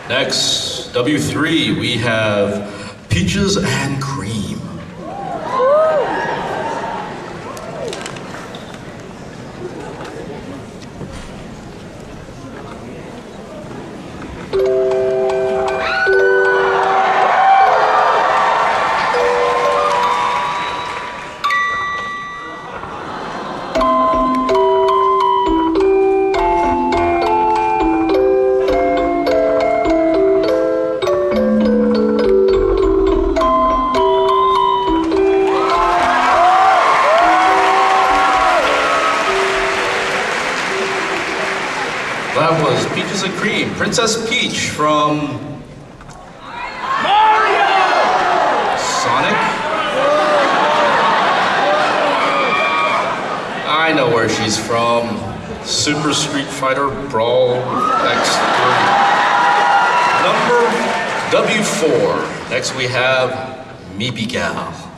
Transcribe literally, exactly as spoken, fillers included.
Next, W three, we have Peaches and Cream. That was Peaches and Cream, Princess Peach from Mario! Sonic? I know where she's from. Super Street Fighter Brawl X three. Number W four. Next we have Meepy Gal.